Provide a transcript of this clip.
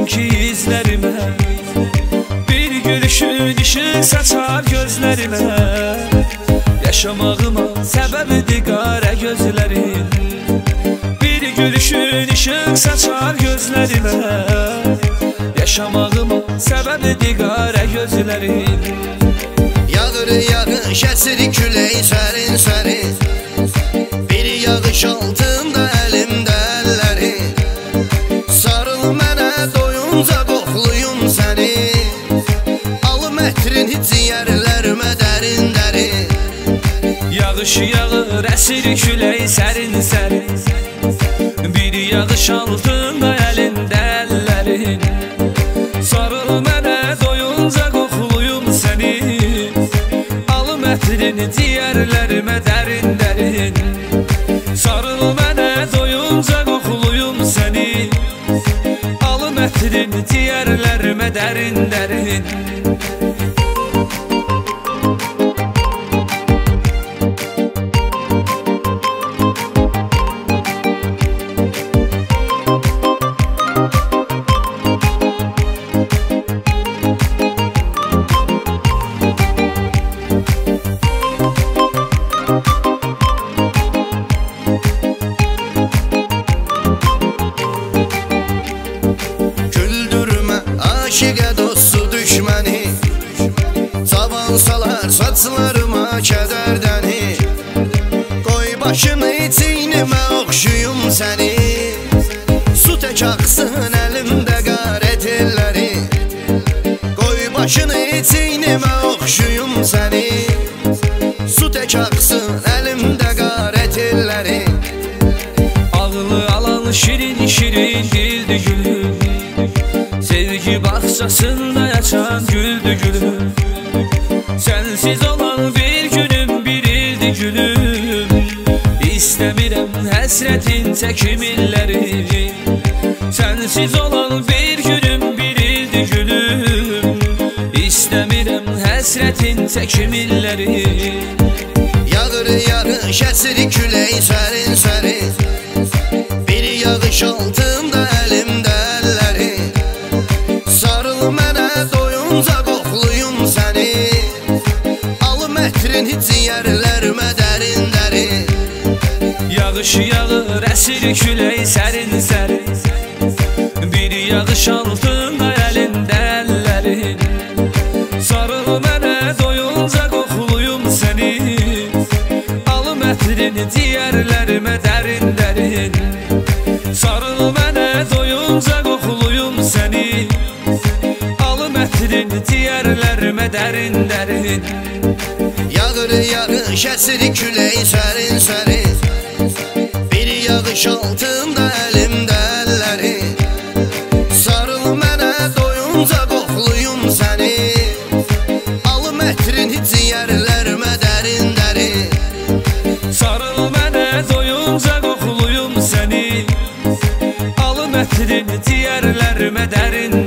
bugünkü izlerime. Bir gülüşün ışık saçar gözlerime. Yaşamağıma səbəbidir qara gözlərin. Bir gülüşün ışık saçar gözlerime. Yaşamağıma səbəbidir qara gözlərin. Yağır yağış əsir külək sərin sərin. Bir yağış altında əlimdə əllərin. Sarıl mənə doyunca qoxluyum səni. Alım ətrini ciyərlərimə dərin dərin. Yağış yağır əsir külək sərin sərin. Bir yağış altında əlində əllərin. Sarıl mənə doyunca qoxluyum səni. Alım ətrini ciyərlərimə dərin dərin. Sarıl mənə doyunca qoxluyum səni. Alım ətrini ciyərlərimə dərin dərin. Aşıqə dostu düşməni. Cavan salar saçlarıma kədərdəni. Qoy başını çiynimə oxşuyum səni. Su tək axsın əlimdə qarət elləri. Qoy başını çiynimə oxşuyum səni. Su tək axsın əlimdə qarət elləri. Ağlı alan şirin şirin dildi gülüm. Sevgi bahçasında açan güldü gülüm. Sensiz olan bir günüm bir ildi gülüm. İstəmirəm həsrətin çəkim illəri. Sensiz olan bir günüm bir ildi gülüm. İstəmirəm həsrətin çəkim illəri. Yağır yağış əsir külək sərin sərin. Bir yağış altında əlimdə əllərin. Sarıl mənə doyunca qoxluyum səni. Alım ətrini ciyərlərimə dərin dərin. Yağış yağır əsir külək sərin sərin. Bir yağış altında əlində əllərin. Sarıl mənə doyunca qoxluyum səni. Alım ətrini ciyərlərimə dərin dərin. Sarıl mənə doyunca qoxluyum səni. Alım ətrini ciyərlərimə dərin dərin. Yağır yağış əsir külək sərin sərin. Bir yağış altında əlimdə əllərin. Sarıl mənə doyunca qoxluyum səni. Alım ətrini ciyərlərimə dərin dərin. Sarıl mənə doyunca qoxluyum səni. Alım ətrini ciyərlərimə dərin